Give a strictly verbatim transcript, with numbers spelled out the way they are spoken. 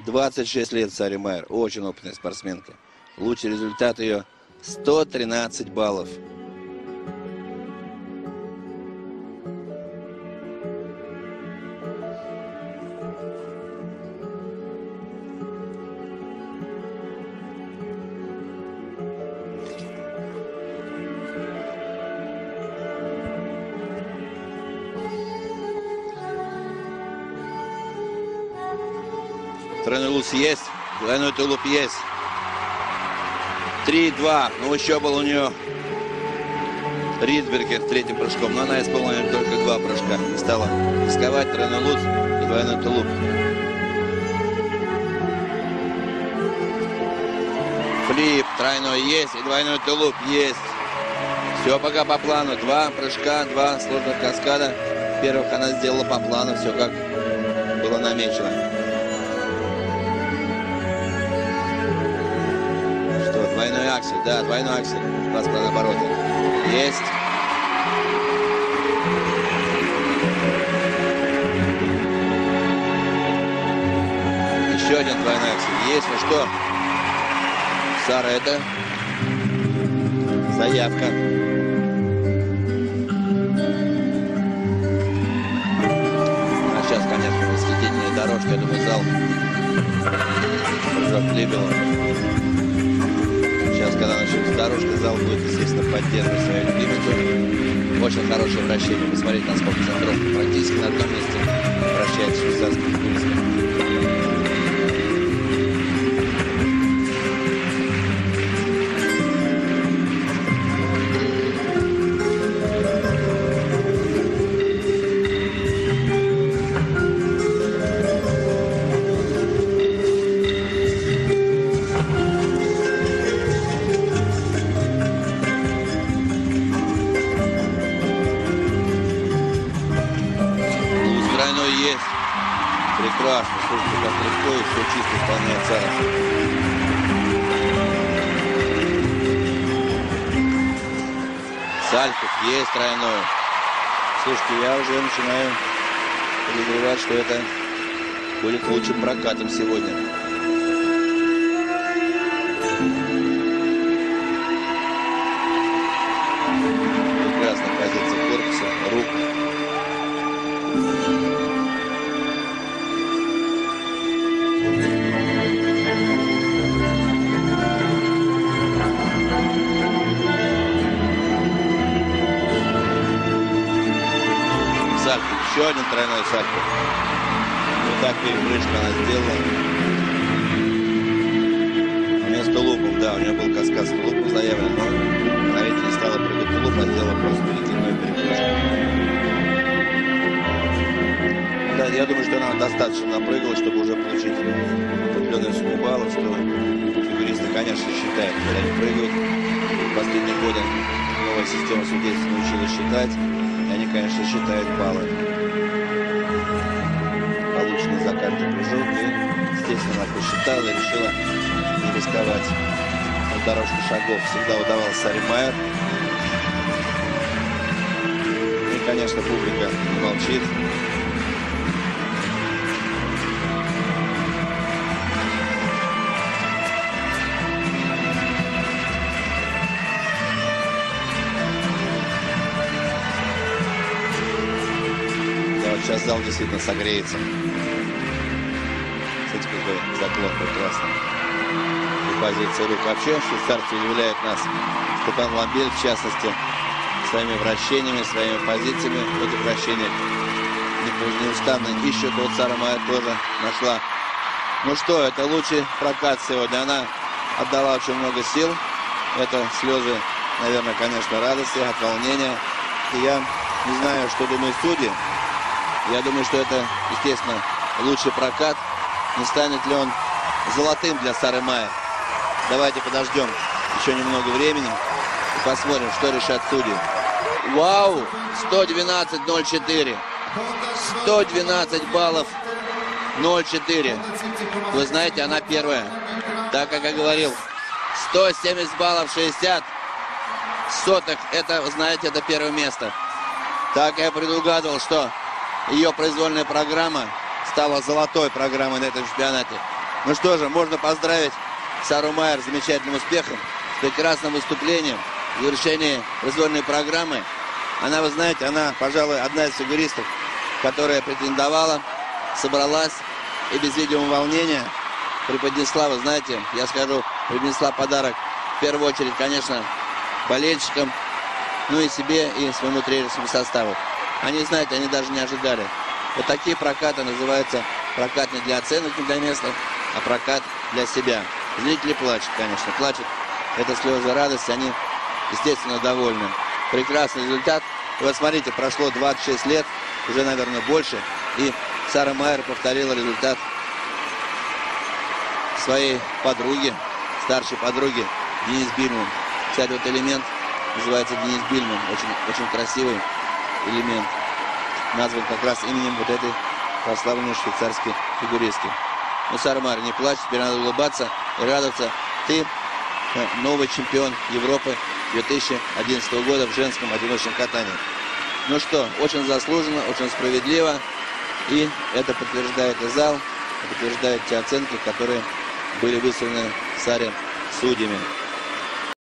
двадцать шесть лет Саре Майер. Очень опытная спортсменка. Лучший результат ее сто тринадцать баллов. Тройной луз есть, двойной тулуп есть. три-два. Ну, еще был у нее Ридбергер третьим прыжком, но она исполнила только два прыжка. Не стала рисковать. Тройной луз и двойной тулуп. Флип тройной есть и двойной тулуп есть. Все пока по плану. Два прыжка, два сложных каскада. Первых она сделала по плану, все как было намечено. Двойной аксель, да, двойной аксель. двадцать оборота. Есть. Еще один двойной аксель. Есть. Ну что? Сара, это заявка. А сейчас, конечно, восхитительная дорожка. Я думаю, зал прыжок Либела. Сейчас, когда начнется дорожка, зал будет, естественно, поддерживать свою любимицу. Очень хорошее вращение. Посмотрите, насколько центровка практически на одном месте вращается швейцарский фигурист. Прекрасно, слушайте, как легко и все чисто исполняет Сара. Сальхов есть тройной. Слушайте, я уже начинаю подозревать, что это будет лучшим прокатом сегодня. Прекрасная позиция корпуса, рук. Еще один тройной сальто. Вот так перепрыжку она сделала. Вместо лупов, да, у нее был каскад с лупом заявлен, но правитель не стала прыгать в луп, а сделала просто перекидную перепрыжку. Да, я думаю, что она достаточно напрыгала, чтобы уже получить определенную сумму баллов, что фигуристы, конечно, считают, когда они прыгают. В последние годы новая система судейства научилась считать, и они, конечно, считают баллы. Полученный за каждый прыжок, и, естественно, она посчитала и решила не рисковать. На дорожку шагов всегда удавалось Саре Майер. И, конечно, публика не молчит. Сейчас зал действительно согреется. Кстати, какой заклон прекрасный. И позиция рук. Вообще, швейцарцы удивляют нас. Степан Ламбель, в частности, своими вращениями, своими позициями в этих вращениях неустанно ищут. Вот Сара Майер тоже нашла. Ну что, это лучший прокат сегодня. Она отдала очень много сил. Это слезы, наверное, конечно, радости, от волнения. И я не знаю, что думают судьи. Я думаю, что это, естественно, лучший прокат. Не станет ли он золотым для Сары Майер? Давайте подождем еще немного времени и посмотрим, что решат судьи. Вау! сто двенадцать ноль четыре. сто двенадцать баллов ноль четыре. Вы знаете, она первая. Так как я говорил, сто семьдесят баллов шестьдесят сотых. Это, знаете, это первое место. Так я предугадывал, что ее произвольная программа стала золотой программой на этом чемпионате. Ну что же, можно поздравить Сару Майер с замечательным успехом, с прекрасным выступлением, в завершении произвольной программы. Она, вы знаете, она, пожалуй, одна из фигуристок, которая претендовала, собралась и без видимого волнения преподнесла, вы знаете, я скажу, принесла подарок в первую очередь, конечно, болельщикам, ну и себе, и своему тренерскому составу. Они, знаете, они даже не ожидали. Вот такие прокаты называются прокат не для оценок, не для местных, а прокат для себя. Зрители плачут, конечно, плачут. Это слезы радости, они, естественно, довольны. Прекрасный результат. И вот смотрите, прошло двадцать шесть лет, уже, наверное, больше, и Сара Майер повторила результат своей подруги, старшей подруги Денис Бильман. Кстати, вот элемент называется Денис Бильман, очень, очень красивый элемент, назван как раз именем вот этой прославленной швейцарской фигуристки. Но Сара Майер не плачет, теперь надо улыбаться и радоваться. Ты новый чемпион Европы две тысячи одиннадцатого года в женском одиночном катании. Ну что, очень заслуженно, очень справедливо. И это подтверждает и зал, подтверждают те оценки, которые были выставлены Саре судьями.